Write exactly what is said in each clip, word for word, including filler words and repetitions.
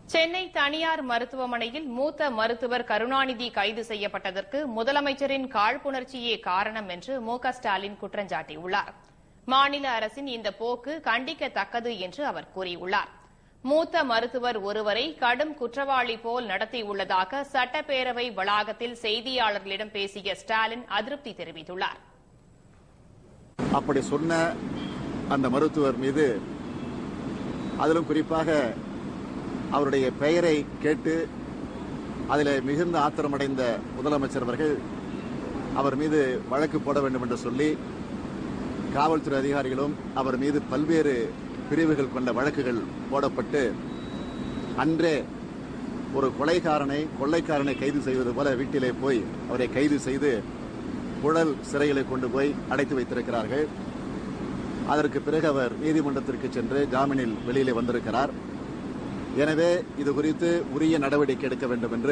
சென்னை தனியார் மருத்துவமனையில் மூத்த மருத்துவர் கருணாநிதி கைது செய்யப்பட்டதற்கு முதலமைச்சரின் காழ்ப்புணர்ச்சியே காரணம் என்று மு க ஸ்டாலின் குற்றம் சாட்டியுள்ளார். மாநில அரசின் இந்த போக்கு கண்டிக்கத்தக்கது என்று அவர் கூறியுள்ளார். மூத்த மருத்துவர் ஒருவரை கடும் குற்றவாளி போல் நடத்தியுள்ளதாக சட்டப்பேரவை வளாகத்தில் செய்தியாளர்களிடம் பேசிய ஸ்டாலின் அதிருப்தி தெரிவித்துள்ளார். அப்படி சொன்ன அந்த மருத்துவர் மீது, அதிலும் குறிப்பாக அவருடைய பெயரை கேட்டு அதில் மிகுந்த ஆத்திரமடைந்த முதலமைச்சர் அவர்கள் அவர் மீது வழக்கு போட வேண்டும் என்று சொல்லி காவல்துறை அதிகாரிகளும் அவர் மீது பல்வேறு பிரிவுகள் கொண்ட வழக்குகள் போடப்பட்டு அன்றே ஒரு கொலைகாரனை கொள்ளைக்காரனை கைது செய்வது போல வீட்டிலே போய் அவரை கைது செய்து புழல் சிறைகளை கொண்டு போய் அடைத்து வைத்திருக்கிறார்கள். அதற்கு பிறகு அவர் நீதிமன்றத்திற்கு சென்று ஜாமீனில் வெளியிலே வந்திருக்கிறார். எனவே இது குறித்து உரிய நடவடிக்கை எடுக்க வேண்டும் என்று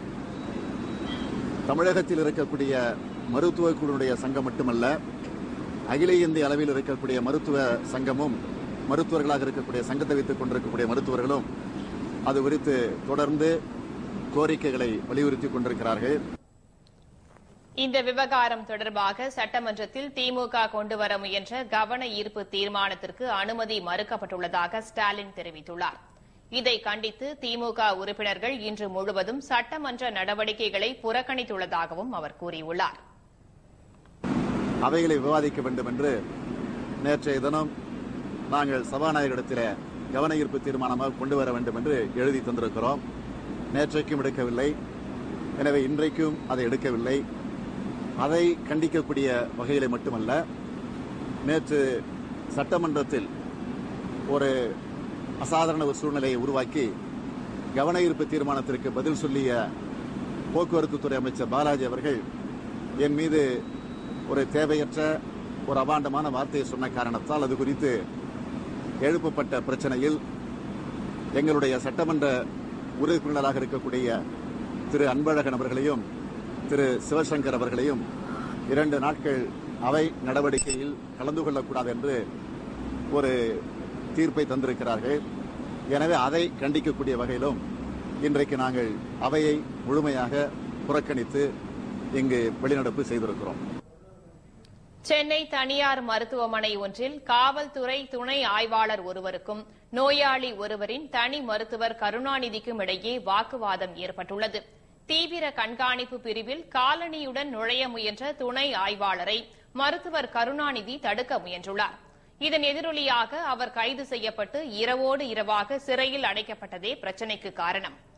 தமிழகத்தில் இருக்கக்கூடிய மருத்துவ குழுவுடைய சங்கம் மட்டுமல்ல, அகில இந்திய அளவில் இருக்கக்கூடிய மருத்துவ சங்கமும் மருத்துவர்களாக இருக்கக்கூடிய சங்கத்தை வைத்துக் கொண்டிருக்கக்கூடிய மருத்துவர்களும் அது குறித்து தொடர்ந்து கோரிக்கைகளை வலியுறுத்திக் கொண்டிருக்கிறார்கள். இந்த விவகாரம் தொடர்பாக சட்டமன்றத்தில் திமுக கொண்டுவர முயன்ற கவன ஈர்ப்பு தீர்மானத்திற்கு அனுமதி மறுக்கப்பட்டுள்ளதாக ஸ்டாலின் தெரிவித்துள்ளார். இதை கண்டித்து திமுக உறுப்பினர்கள் இன்று முழுவதும் சட்டமன்ற நடவடிக்கைகளை புறக்கணித்துள்ளதாகவும் அவர் கூறியுள்ளார். அவைகளை விவாதிக்க வேண்டும் என்று நேற்றைய தினம் நாங்கள் சபாநாயகரிடத்தில் கவன ஈர்ப்பு தீர்மானமாக கொண்டு வர வேண்டும் என்று எழுதி தந்திருக்கிறோம். நேற்றைக்கும் எடுக்கவில்லை. எனவே இன்றைக்கும் அதை எடுக்கவில்லை. அதை கண்டிக்கக்கூடிய வகையிலே மட்டுமல்ல, நேற்று சட்டமன்றத்தில் ஒரு அசாதாரண ஒரு சூழ்நிலையை உருவாக்கி கவன ஈர்ப்பு தீர்மானத்திற்கு பதில் சொல்லிய போக்குவரத்து துறை அமைச்சர் பாலாஜி அவர்கள் என் மீது ஒரு தேவையற்ற ஒரு அபாண்டமான வார்த்தையை சொன்ன காரணத்தால் அது குறித்து எழுப்பப்பட்ட பிரச்சனையில் எங்களுடைய சட்டமன்ற உறுப்பினராக இருக்கக்கூடிய திரு அன்பழகன் அவர்களையும் திரு சிவசங்கர் அவர்களையும் இரண்டு நாட்கள் அவை நடவடிக்கையில் கலந்து கொள்ளக்கூடாது என்று ஒரு தீர்ப்பை தந்திருக்கிறார்கள். எனவே அதை கண்டிக்கக்கூடிய வகையிலும் இன்றைக்கு நாங்கள் அவையை முழுமையாக புறக்கணித்து இங்கு வெளிநடப்பு செய்திருக்கிறோம். சென்னை தனியார் மருத்துவமனை ஒன்றில் காவல்துறை துணை ஆய்வாளர் ஒருவருக்கும் நோயாளி ஒருவரின் தனி மருத்துவர் கருணாநிதிக்கும் இடையே வாக்குவாதம் ஏற்பட்டுள்ளது. தீவிர கண்காணிப்பு பிரிவில் காலணியுடன் நுழைய முயன்ற துணை ஆய்வாளரை மருத்துவர் கருணாநிதி தடுக்க முயன்றுள்ளார். இதன் எதிரொலியாக அவர் கைது செய்யப்பட்டு இரவோடு இரவாக சிறையில் அடைக்கப்பட்டதே பிரச்சினைக்கு காரணம்.